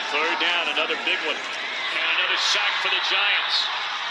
Third down, another big one. And another sack for the Giants.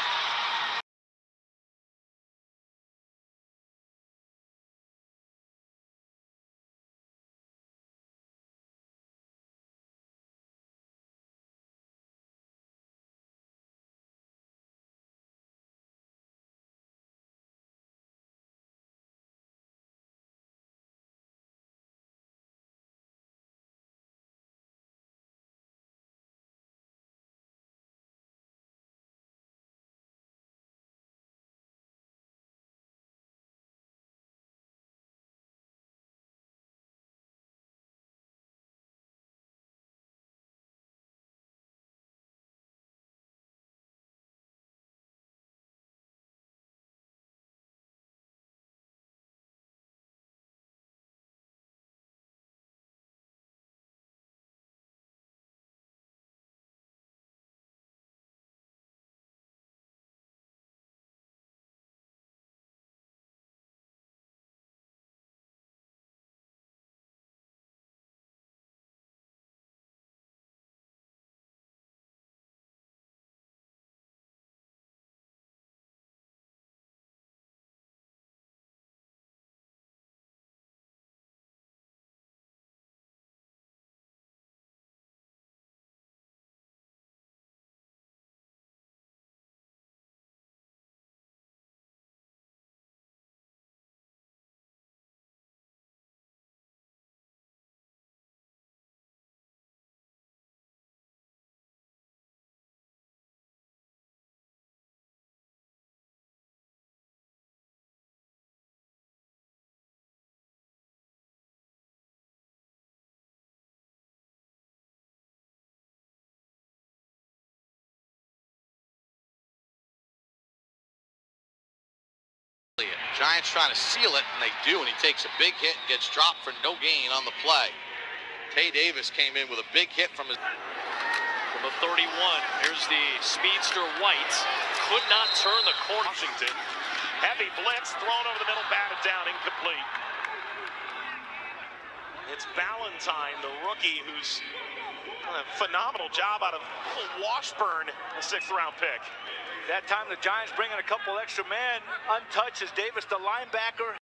Giants trying to seal it, and they do, and he takes a big hit and gets dropped for no gain on the play. Tae Davis came in with a big hit from the 31. Here's the speedster White. Could not turn the corner. Washington. Heavy blitz thrown over the middle, batted down, incomplete. It's Valentine, the rookie, who's done a phenomenal job out of Washburn, a 6th-round pick. That time the Giants bringing a couple extra men, untouched as Davis, the linebacker.